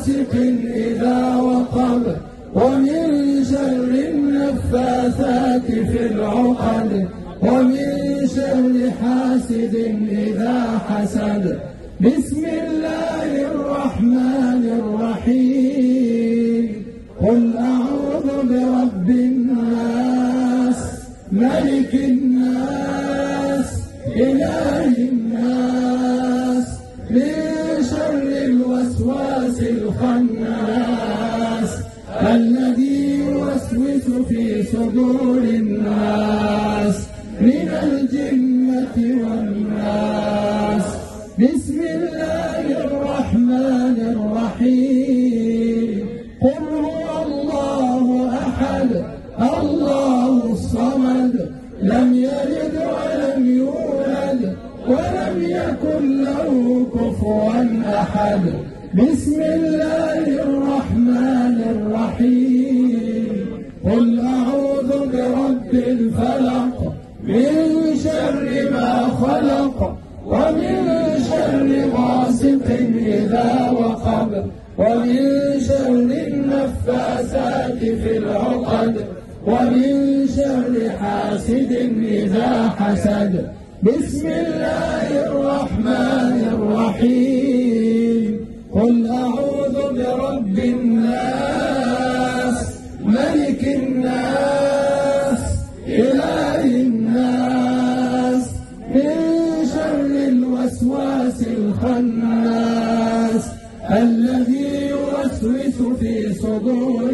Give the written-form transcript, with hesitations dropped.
غاسق إذا وقب ومن شر النفاثات في العقد ومن شر حاسد إذا حسد. بسم الله الرحمن الرحيم. قل أعوذ برب الناس ملك الناس إله الناس من شر الوسواس الخناس الذي يوسوس في صدور الناس من الجنة والناس. بسم الله الرحمن الرحيم. قل هو الله أحد الله الصمد لم يلد ولم يولد ولم يكن له كفوا أحد. بسم الله الرحمن الرحيم. قل أعوذ برب الفلق من شر ما خلق ومن شر غاسق إذا وقب ومن شر النفاثات في العقد ومن شر حاسد إذا حسد. بسم الله الرحمن الرحيم. قل أعوذ برب الناس ملك الناس إله الناس من شر الوسواس الخناس الذي يوسوس في صدور